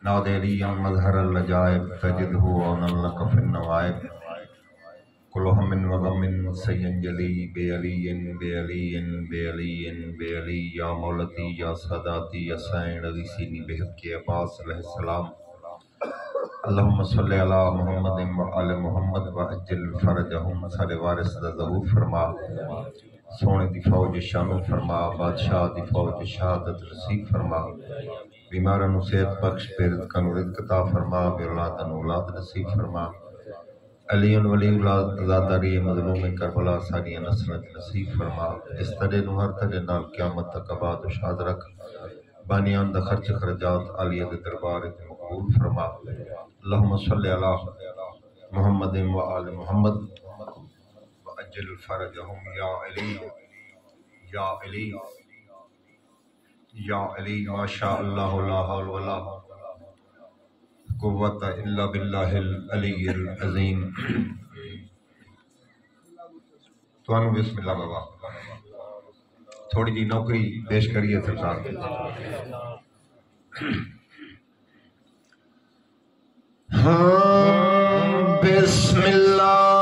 नादेलियन मजहर लजाइब तजिदहु औनन luck fin नवाइब कुल हमिन व गमिन सयंजली बेअलियन बेअलियन बेअलियन बेअली या मौलती या सादाती या सैन अगीसीनी बेहक़ अब्बास अलैहिस्सलाम अल्लाहुम्मा सल्लि अला मुहम्मदिन व आले मुहम्मद व अज्जिल फरजहुम सारे वारिस दा ज़हूर फरमा सोने दी फौज शामिल फरमा बादशाह दी फौज शहादत नसीब फरमा बीमारां नूं सेहत बख्श बेरिज़्क़ां नूं रिज़्क़ अता फरमा बेऔलादां नूं औलाद नसीब फरमा अलीउन वली औलाद आज़ादारी मज़लूम करबला सारियां नस्लां नसीब फरमा इस तरह नूं हर तरह नाल क़यामत तक आबाद व शाद रख बानियान दा खर्च खर्जात आलिया दे दरबार विच मकबूल फरमा अल्लाहुम्मा सल्लि अला मुहम्मदिन व आले मुहम्मद व अज्जिल फरजहुम या अली या अली या अली माशा अल्लाह ला हौल वला कुव्वत इल्ला बिल्लाहिल अलीय्यिल अज़ीम। तुहानू बिस्मिल्लाह बाबा थोड़ी जी नौकरी पेश करिए सरकार बिस्मिल्लाह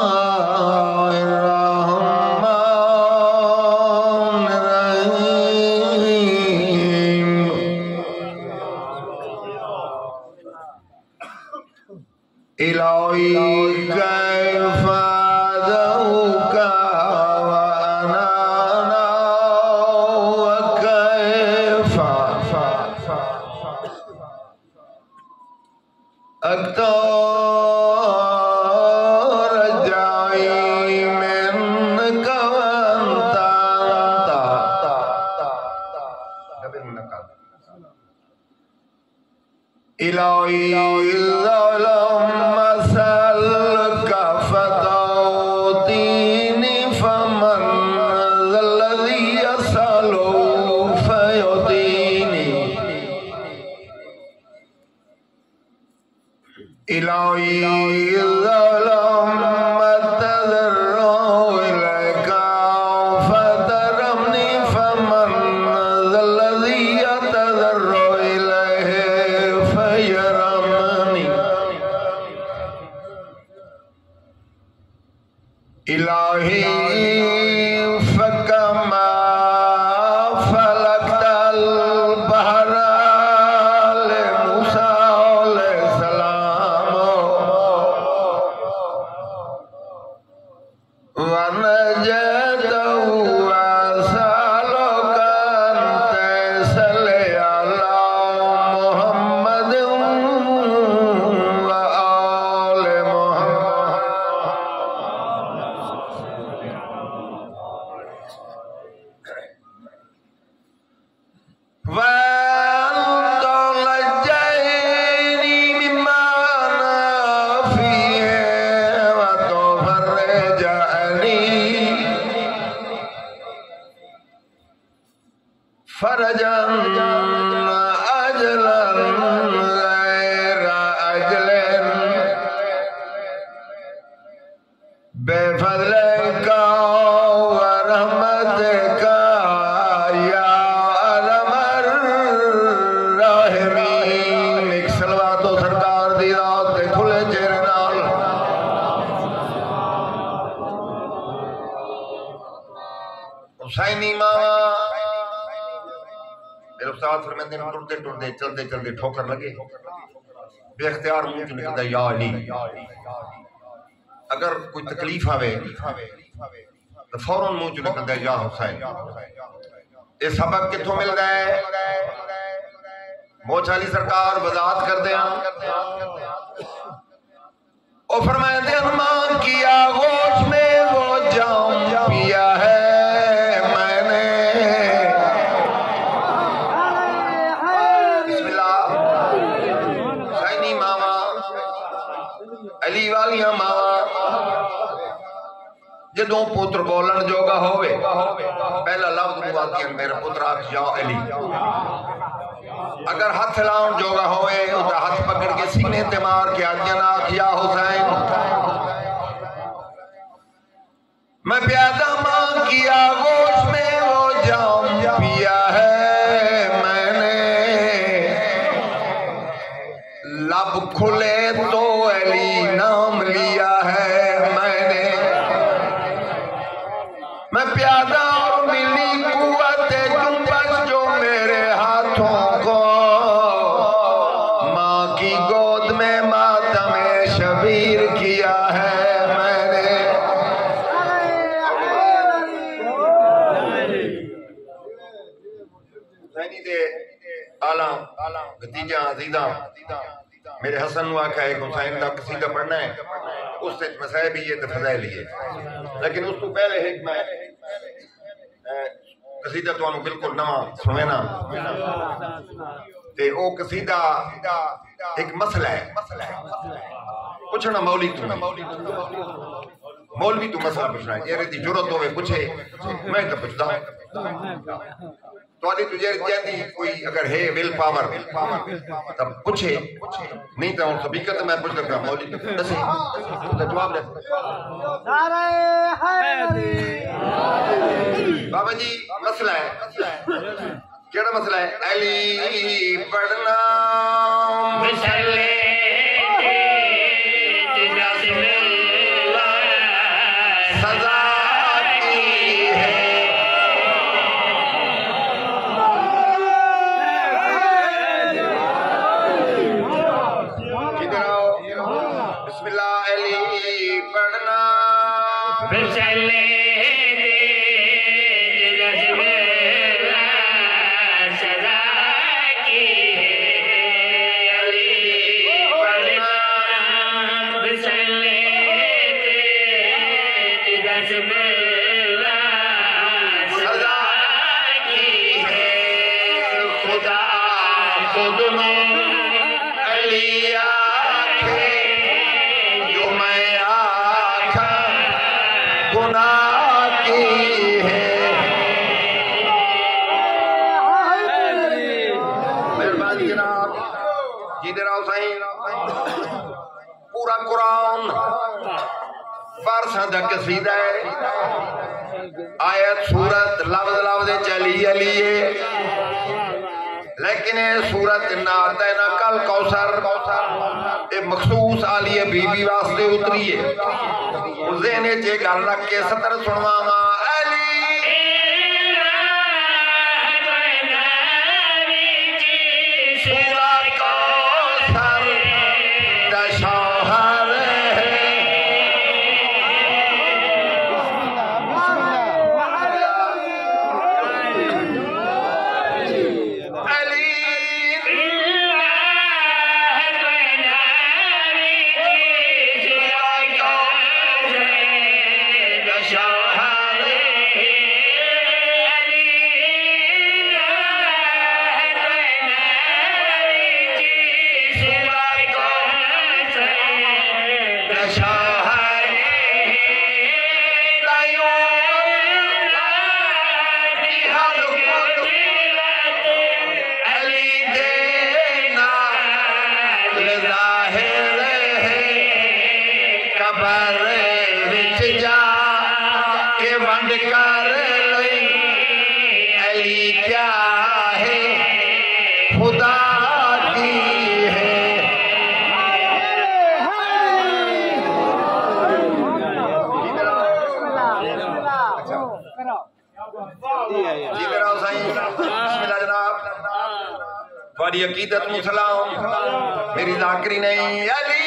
चलते चलते ठोकर लगे बेख्तियार मुंह चो निकलता या अली। अगर कोई तकलीफ आवे तो फौरन मुंह चो निकलता या हुसैन। ये सबक किथों मिलता है? मोचाली सरकार वजाहत करते हैं और फरमाते हैं मां की आगोश में वो जाम पिया है जो पुत्र बोलन जोगा होवे पहला लफ्ज मुआतियन मेरा पुत्र आख या अली। अगर हाथ हिलाउन जोगा होवे उसका हाथ पकड़ के सीने ते मार के आज्ञा आख या हुसैन। मैं प्यादा मां की आगोश में वो जाम पिया है मैंने लब खुले तो अली नाम लिया है मैंने, मैं प्यादा और मिली कुव्वत जुम्बश जो मेरे हाथों को, माँ की गोद में मातम शबीर किया है मैंने। आला भतीजा अजीजा मेरे हसन वाक़ा है हुसैन का कसीदा पढ़ना है, उस मसाइब ही है तो फज़ाइल ही है, लेकिन उस तो पहले एक मैं कसीदा तो बिल्कुल नवा सुनेना ते ओ कसीदा एक मसला है पूछना मौली तू मौलवी तू मसला पूछना है जेरे दी जरूरत होवे पूछे मैं तो पूछदा तो तुझे जैसी कोई अगर है विल पावर तब पूछे नहीं तो हकीकत मैं पूछ सकता मौली दसे जवाब दे बाबा जी मसला है केड़ा मसला है अली पढ़ना पूरा कुरान बारसा कसीदा है आयत सूरत लफ्ज लफ्ज चली अलिए लेकिन सूरत नात है ना कल कौसर ये मखसूस आलिए बीबी वास्ते उतरी है ज़हन च गल रख के सतर सुनवावा अकीदत मुसलाम मेरी जाकरी नहीं अली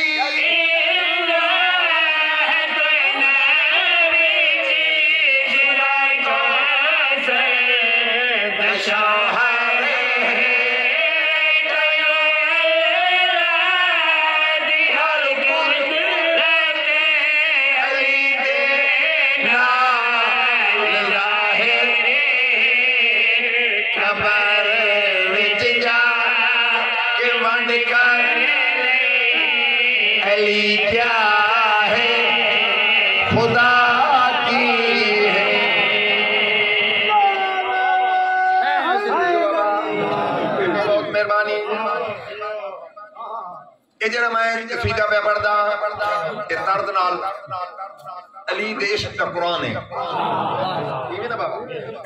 अली देश का कुरान है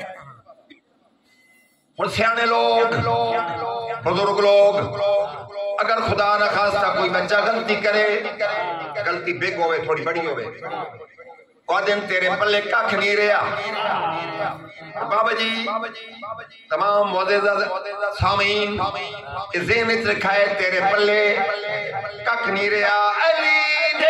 हुण सियाने लोग बुजुर्ग लोग अगर खुदा न खास्ता कोई बच्चा गलती करे, गलती बिग होवे थोड़ी बड़ी होवे, दिन तेरे पल्ले कख नहीं रहा। बाबा जी तमाम मुअज़्ज़ज़ सामीन ज़हन विच रखा है, तेरे पल्ले कख नहीं रहा। अली दे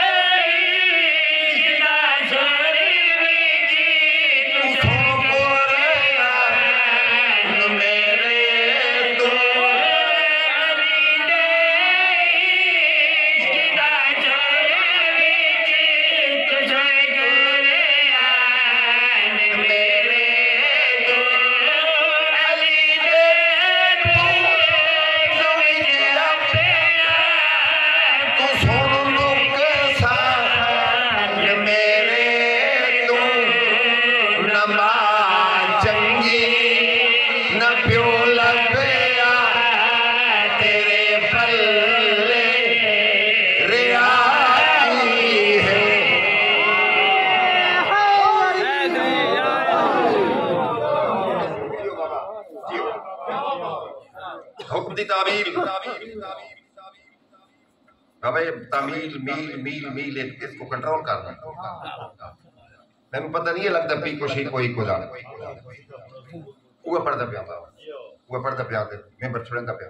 तामील मील मील मील इसको कंट्रोल करना। मैंने पता नहीं लगता पी को शी कोई को दा वो पढ़दा पिया वो पढ़दा पिया मैं बरछड़ेंदा पिया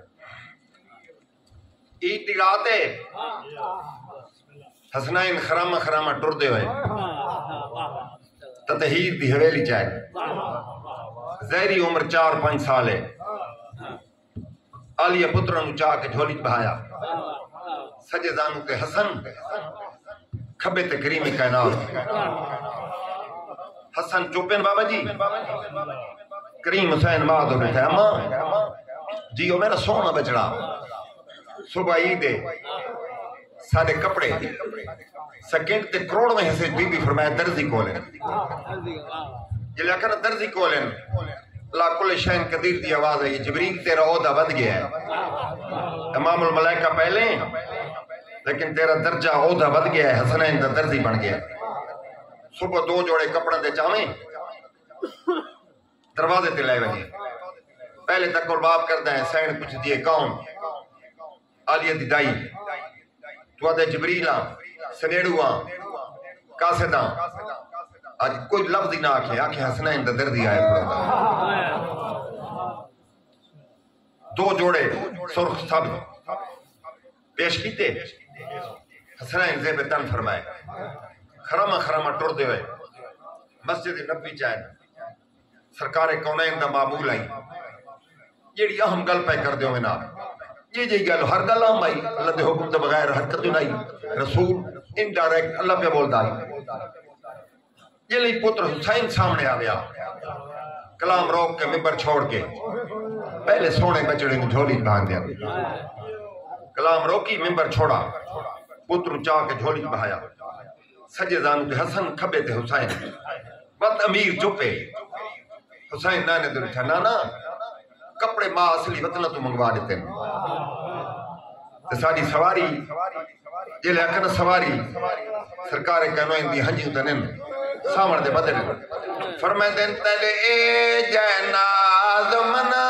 ईद दी रात है हसनैन खरामा खरामा टुरदे हुए ततहीर दी हवेली चाहे ज़हरी उम्र 4-5 साल है। आलिया पुत्रा नु चाह के झोली बहाया, सजे जानू के हसन खबे ते करीम कायनात। हसन चुपेन बाबा जी, करीम हुसैन माद हो बैठा। अम्मा जी ओ मेरा सोना बचड़ा, सुबह ईद है सारे कपड़े सेकंड ते करोड़ में हिस्से बीबी फरमाया दर्जी कोले जिला कर दर्जी कोले ला कुल शैन कदीर दी आवाज है, जिब्रील तेरा ओहदा बद गया है, इमामुल मलाइका पहले लेकिन तेरा दर्जा ओहदा बद गया है, हसनैन दा दर्जी बन गया। सुबह 2 जोड़े कपड़े दे चावे दरवाजे ते ले वजे, पहले तक बाप करदा है सैन कुछ दिए कौन आलिया दी दाई तुआदे जिब्रीला सनेड़ुआ कासिदा आज कोई लफ्ज ही ना आखे आखे हसनैन दा दर्दी आया। 2 जोड़े सुर्ख सब पेश कीते, हसनैन ज़ेब तन फरमाए खरामा खरामा टुरदे हुए मस्जिद नबी चाहे सरकार कौनैन दा मामूल आई जेड़ी अहम गल पे कर दो ना ये जी गल हर गल आम आई अल्लाह के हुक्म के बगैर हरकत नहीं रसूल इनडायरेक्ट अल्लाह पे बोलता है। ये लिए पुत्र हुसैन सामने आ गया, कलाम रोक के मिंबर छोड़ के पहले सोने बचड़े ने झोली बांध दिया, कलाम रोकी मिंबर छोड़ा पुत्र चाह के झोली बहाया, सजे जानू के हसन खबे थे हुसैन बत अमीर चुपे। हुसैन नाने तो उठा नाना कपड़े मां असली वतन तू मंगवा देते साड़ी सवारी जिले आखन सवारी सरकार कहनो इंदी हंजी तनन सामण दे बदल फरमाते तेरे ए जनाज मना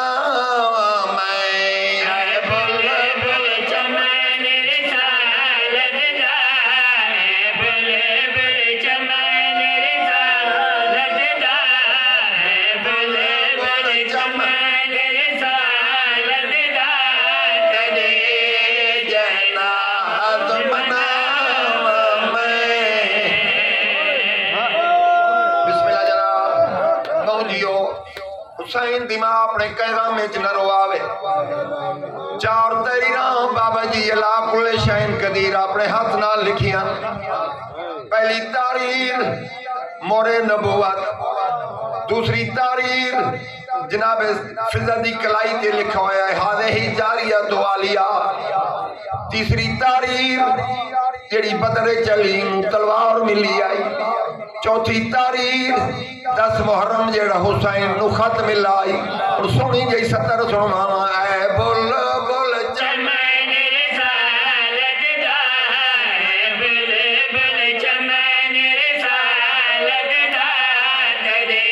हुसैन दिमा अपने कहवा में न रोआवे। 4 तहरीरां बाबा जी अला कुल शैन कदीर अपने हाथ नाल लिखियां। पहली तारीर मोरे नबुवत, दूसरी तारीर जनाब फिजा दी कलाई ते लिखा होया है हादे ही जारिया तो आलिया, तीसरी तारीर जेड़ी बदरे चली तलवार मिली आई, चौथी तारीर 10 मुहर्रम जेड़ा हुसैन नु खत मिला आई। और सोनी जई 70 सुनवावा है बोल बोल चमन रिसालत दा बोल बोल चमन रिसालत दा तेरे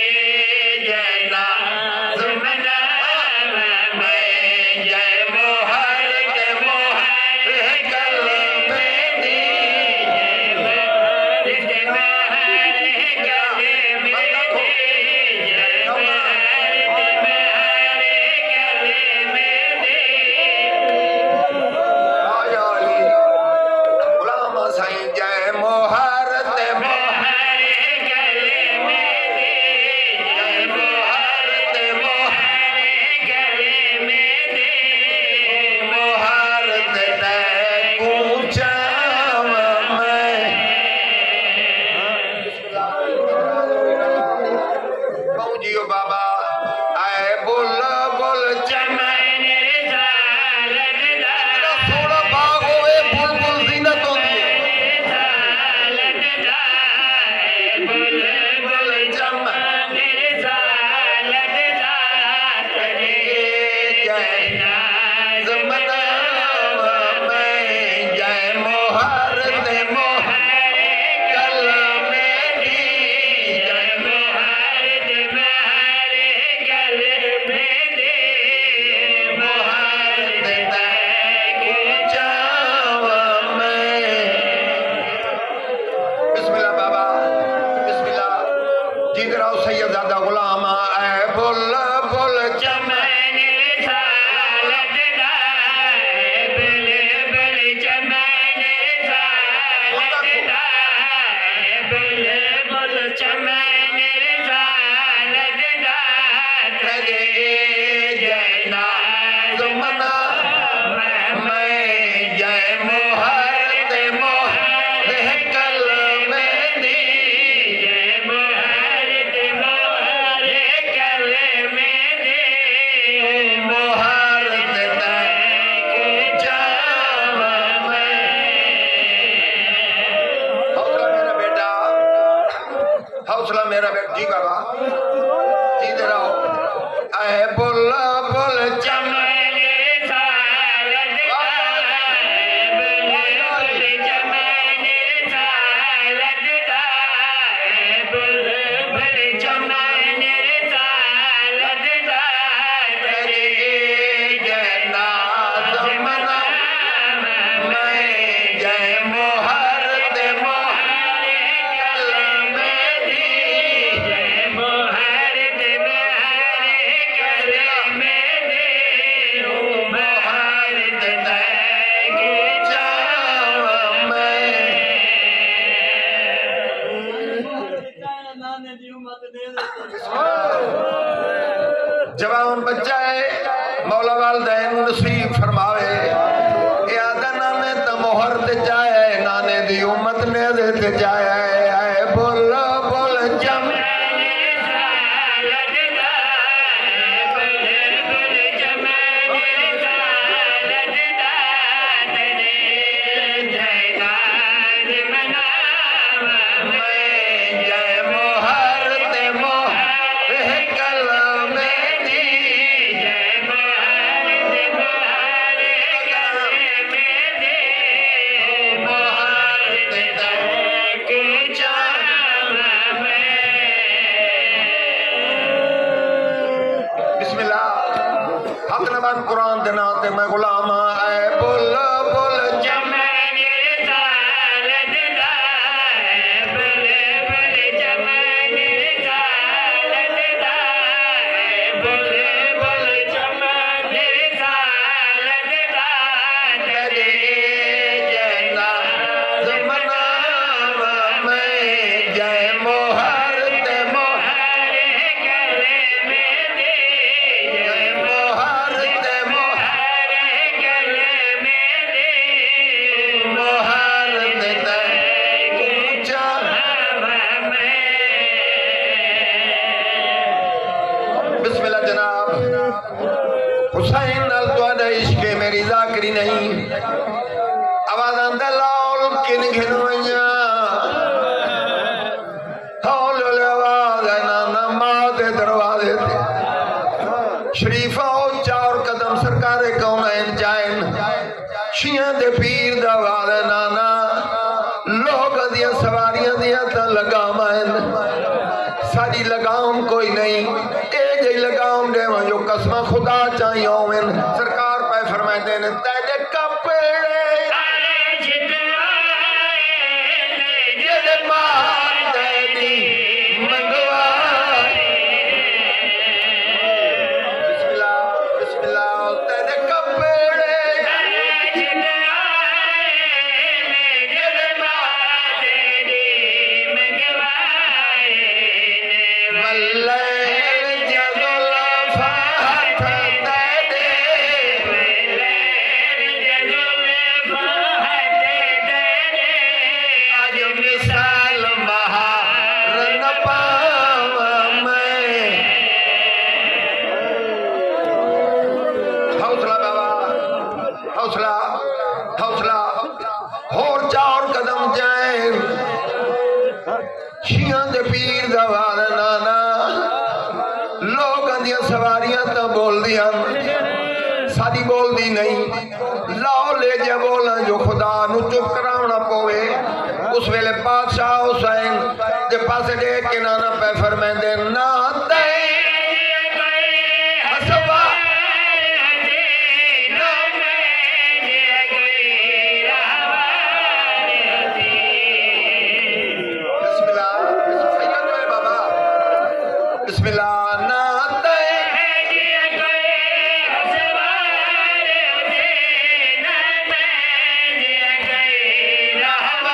जना जुमना में जय मोहर के मेरा जी बाबा जी दे रहो ऐ बुल बुल चमने सारद जवान बच्चा है मौला वालदैन नसीब फरमावे याद नाने तो मोहर ते जाए नाने दी उम्मत ने दे जाए आए बोल बोल जम कुरान दे नाम ते मैं गुलाम आए बोल बोल हुसैन नाल तुहाडा इश्क मेरी जाकरी नहीं आवाज़ां दे लाल किन घिन वइयां हौल आवाज़ है ना मां दे दरवाजे ते शरीफा ओ चार कदम सरकारे कौनैन जाइन शियां दे पीर दा वाले नाना लोग दियां सवारियां दियां तां लगाम साडी लगाम कोई नहीं लगाम दे जो कसम खुदा चाहिए सरकार पे फरमाते ने तेरे कपड़े सवारियां तो बोल दिया सारी बोल दी नहीं लाओ ले जा बोला जो खुदा नु चुप करावना पवे उस वेले बादशाह हुसैन दे पासे दे के नाना पे फरमांदे ना ते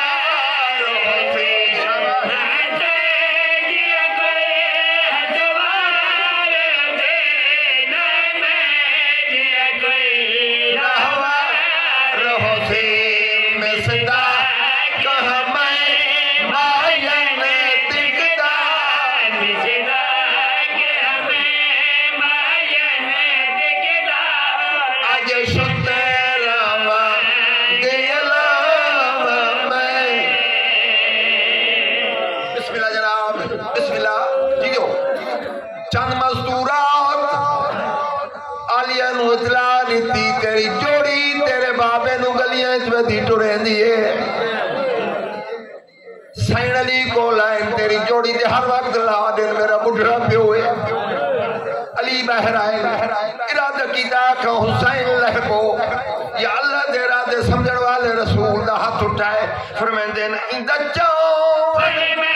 Jawab तेरी जोड़ी तेरे बाबे नु गलियां च वधी टुरेंदी है सैन अली को लाइन तेरी जोड़ी दे हर वक्त ला दे मेरा बुढ़ा प्यो है अली बहराए इरादा कीता कि हुसैन लहको या अल्लाह दे रादे समझण वाले रसूल दा हाथ उठाए फरमांदे न इंदा चौवन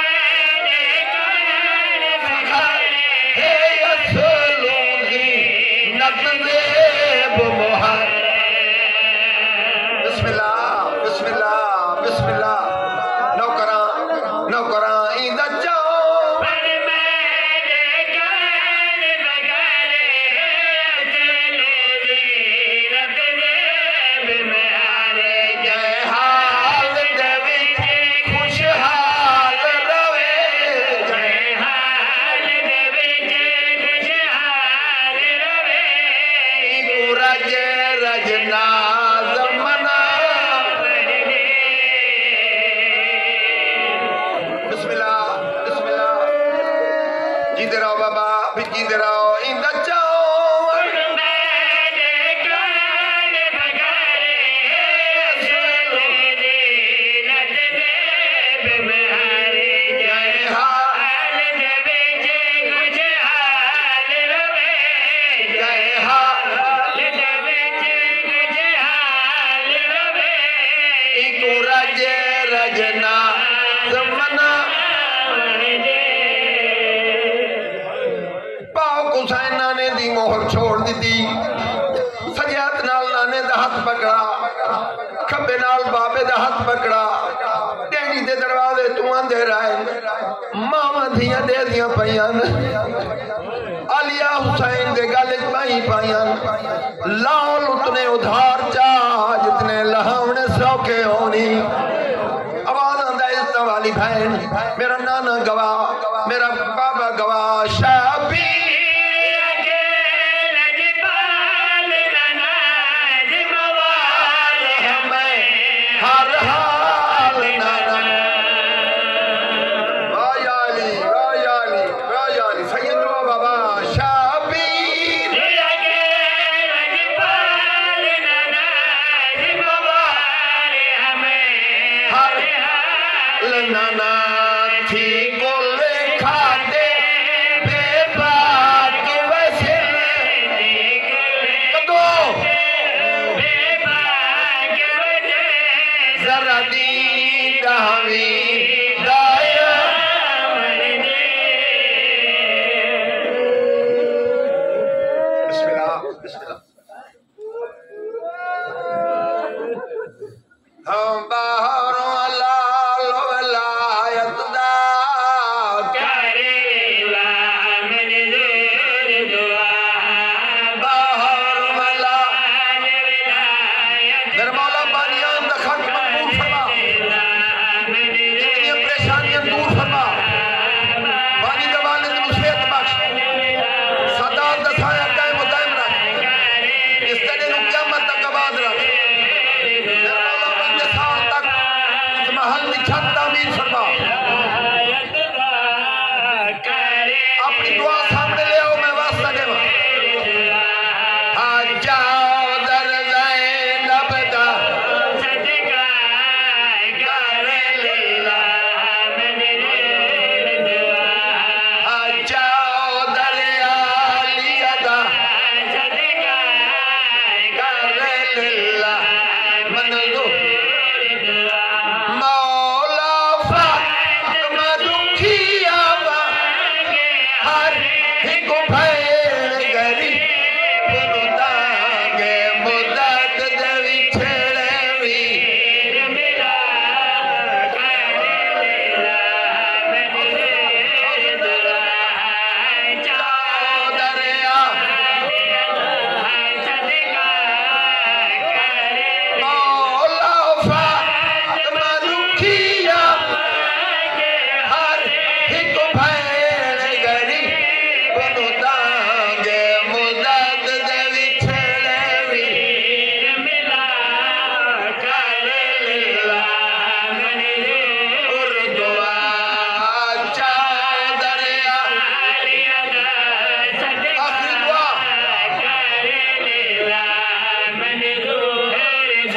आलिया हुसैन दे गल पाई पायन लाल उतने उधार चा जितने लहावने सौखे होनी आवाज आंदा इस वाली बहन मेरा नाना गवाह मेरा बाबा गवाह शाबी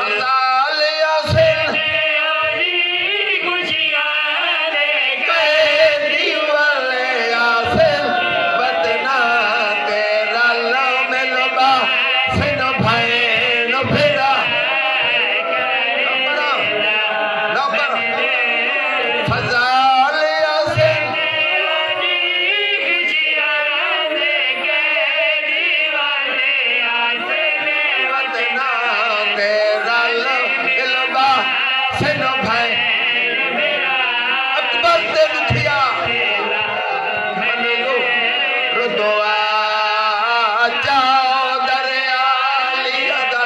फजाल यासिन कैदी वाले यासिन बदना तेरा लो मिलबा सिन भैन फिरा फजाल यासिन बदना तेरा लो मिलबा सिन भैन अकबर ते दुखिया रुदवा जाओ दरिया लिया दा